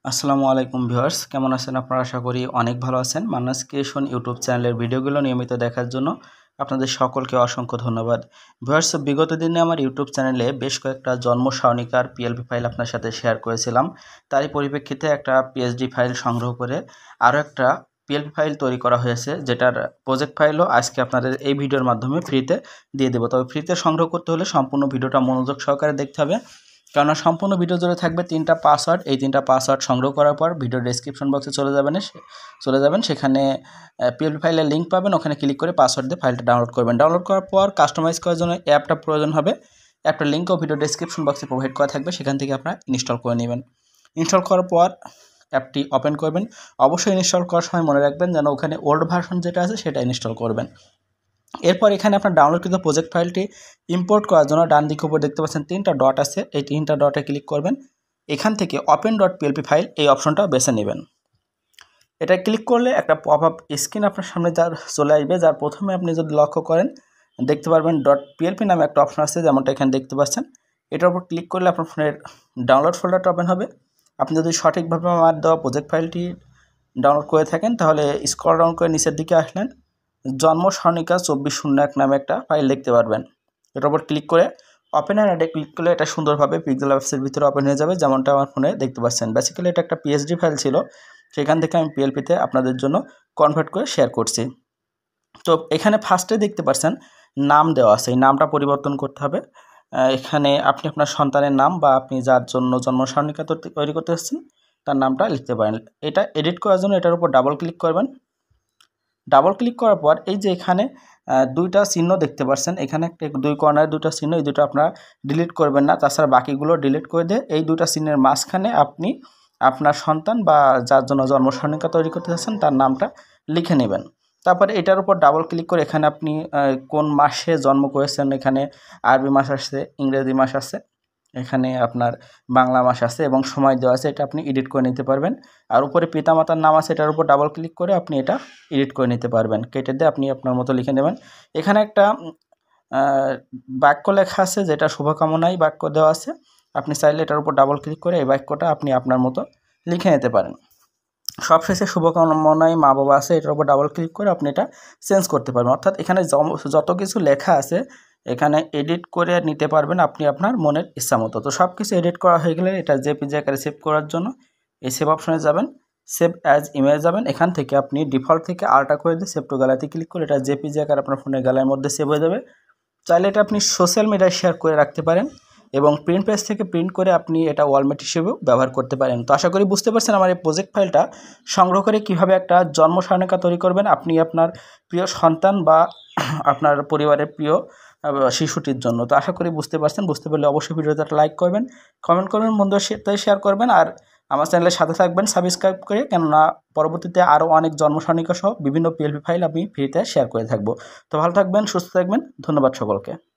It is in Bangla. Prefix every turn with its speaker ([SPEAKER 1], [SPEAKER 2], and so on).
[SPEAKER 1] আসসালামু আলাইকুম ভিউয়ার্স, কেমন আছেন আপনারা? আশা করি অনেক ভালো আছেন। মান্নাস ক্রিয়েশন ইউটিউব চ্যানেলের ভিডিওগুলো নিয়মিত দেখার জন্য আপনাদের সকলকে অসংখ্য ধন্যবাদ। ভিউয়ার্স, বিগত দিনে আমার ইউটিউব চ্যানেলে বেশ কয়েকটা জন্ম সারণিকার পিএলপি ফাইল আপনার সাথে শেয়ার করেছিলাম। তারই পরিপ্রেক্ষিতে একটা পিএসডি ফাইল সংগ্রহ করে আরও একটা পিএলপি ফাইল তৈরি করা হয়েছে, যেটার প্রজেক্ট ফাইলও আজকে আপনাদের এই ভিডিওর মাধ্যমে ফ্রিতে দিয়ে দেবো। তবে ফ্রিতে সংগ্রহ করতে হলে সম্পূর্ণ ভিডিওটা মনোযোগ সহকারে দেখতে হবে, কেননা সম্পূর্ণ ভিডিও জুড়ে থাকবে 3টা পাসওয়ার্ড। এই 3টা পাসওয়ার্ড সংগ্রহ করার পর ভিডিও ডেসক্রিপশন বক্সে চলে যাবেন, সেখানে পিএলপি ফাইলের লিঙ্ক পাবেন। ওখানে ক্লিক করে পাসওয়ার্ড দিয়ে ফাইলটা ডাউনলোড করবেন। ডাউনলোড করার পর কাস্টমাইজ করার জন্য অ্যাপটা প্রয়োজন হবে। অ্যাপটার লিঙ্কও ভিডিও ডেসক্রিপশন বক্সে প্রোভাইড করা থাকবে, সেখান থেকে আপনারা ইনস্টল করে নেবেন। ইনস্টল করার পর অ্যাপটি ওপেন করবেন। অবশ্যই ইনস্টল করার সময় মনে রাখবেন যেন ওখানে ওল্ড ভার্সন যেটা আছে সেটা ইনস্টল করবেন। এরপর এখানে আপনার ডাউনলোডকৃত প্রজেক্ট ফাইলটি ইম্পোর্ট করার জন্য ডান দিকে উপর দেখতে পাচ্ছেন 3টা ডট আছে, এই 3টা ডটে ক্লিক করবেন। এখান থেকে ওপেন ডট পিএলপি ফাইল এই অপশনটা বেছে নেবেন। এটা ক্লিক করলে একটা পপ আপ স্ক্রিন আপনার সামনে চলে আসবে, যার প্রথমে আপনি যদি লক্ষ্য করেন দেখতে পারবেন ডট পিএলপি নামে একটা অপশন আছে, যেমনটা এখানে দেখতে পাচ্ছেন। এটার উপর ক্লিক করলে আপনার ফোনের ডাউনলোড ফোল্ডারটা ওপেন হবে। আপনি যদি সঠিকভাবে আমার দেওয়া প্রজেক্ট ফাইলটি ডাউনলোড করে থাকেন তাহলে স্ক্রল ডাউন করে নিচের দিকে আসলেন জন্ম সারণিকা 2401 নামে একটা ফাইল দেখতে পারবেন। এটার উপর ক্লিক করে ওপেন অ্যান্ড অ্যাডে ক্লিক করলে এটা সুন্দরভাবে পিক্সেল অ্যাপসের ভিতরে ওপেন হয়ে যাবে, যেমনটা আমার ফোনে দেখতে পাচ্ছেন। বেসিক্যালি এটা একটা পিএসডি ফাইল ছিল, সেখান থেকে আমি পিএলপিতে আপনাদের জন্য কনভার্ট করে শেয়ার করছি। তো এখানে ফার্স্টে দেখতে পাচ্ছেন নাম দেওয়া আছে, এই নামটা পরিবর্তন করতে হবে। এখানে আপনি আপনার সন্তানের নাম বা আপনি যার জন্য জন্ম সারণিকা তৈরি করতে যাচ্ছেন তার নামটা লিখতে পারেন। এটা এডিট করার জন্য এটার উপর ডাবল ক্লিক করবেন। ডাবল ক্লিক করার পর এই যে এখানে দুইটা চিহ্ন দেখতে পাচ্ছেন, এখানে একটা দুই কর্নারে দুটো চিহ্ন, এই দুটো আপনারা ডিলিট করবেন না, তাছাড়া বাকিগুলো ডিলিট করে দিয়ে এই দুটো চিহ্নের মাঝখানে আপনি আপনার সন্তান বা যার জন্য জন্ম সারণিকা তৈরি করতে চাচ্ছেন তার নামটা লিখে নেবেন। তারপরে এটার উপর ডাবল ক্লিক করে এখানে আপনি কোন মাসে জন্ম করেছেন, এখানে আরবি মাস আছে, ইংরেজি মাস আছে, এখানে আপনার বাংলা মাস আছে এবং সময় দেওয়া আছে, এটা আপনি এডিট করে নিতে পারবেন। আর উপরে পিতামাতার নাম আছে, এটার উপর ডাবল ক্লিক করে আপনি এটা এডিট করে নিতে পারবেন। কেটে দিয়ে আপনি আপনার মতো লিখে নেবেন। এখানে একটা বাক্য লেখা আছে, যেটা শুভকামনায় বাক্য দেওয়া আছে। আপনি চাইলে এটার উপর ডাবল ক্লিক করে এই বাক্যটা আপনি আপনার মতো লিখে নিতে পারেন। সবশেষে শুভকামনায় মা বাবা আছে, এটার উপর ডাবল ক্লিক করে আপনি এটা চেঞ্জ করতে পারবেন। অর্থাৎ এখানে যত কিছু লেখা আছে এখানে এডিট করে নিতে পারবেন আপনি আপনার মনের ইচ্ছা মতো। তো সব কিছু এডিট করা হয়ে গেলে এটা জেপিজি আকারে সেভ করার জন্য এই সেভ অপশনে যাবেন, সেভ অ্যাজ ইমেজ যাবেন। এখান থেকে আপনি ডিফল্ট থেকে আলটা করে দিয়ে সেভ টু গ্যালারিতে ক্লিক করে এটা জেপিজি আকারে আপনার ফোনের গ্যালারির মধ্যে সেভ হয়ে যাবে। চাইলে এটা আপনি সোশ্যাল মিডিয়ায় শেয়ার করে রাখতে পারেন এবং প্রিন্ট পেজ থেকে প্রিন্ট করে আপনি এটা ওয়ালমেট হিসেবেও ব্যবহার করতে পারেন। তো আশা করি বুঝতে পারছেন আমার এই প্রজেক্ট ফাইলটা সংগ্রহ করে কীভাবে একটা জন্ম সারণিকা তৈরি করবেন আপনি আপনার প্রিয় সন্তান বা আপনার পরিবারের প্রিয় শিশুটির জন্য। তো আশা করি বুঝতে পারছেন। বুঝতে পারলে অবশ্যই ভিডিওটা লাইক করবেন, কমেন্ট করবেন, বন্ধুদের সাথে শেয়ার করবেন, আর আমার চ্যানেলের সাথে থাকবেন সাবস্ক্রাইব করে, কেননা পরবর্তীতে আরও অনেক জন্ম সারণিকা সহ বিভিন্ন পিএলপি ফাইল আমি ফ্রিতে শেয়ার করে থাকবো। তো ভালো থাকবেন, সুস্থ থাকবেন, ধন্যবাদ সকলকে।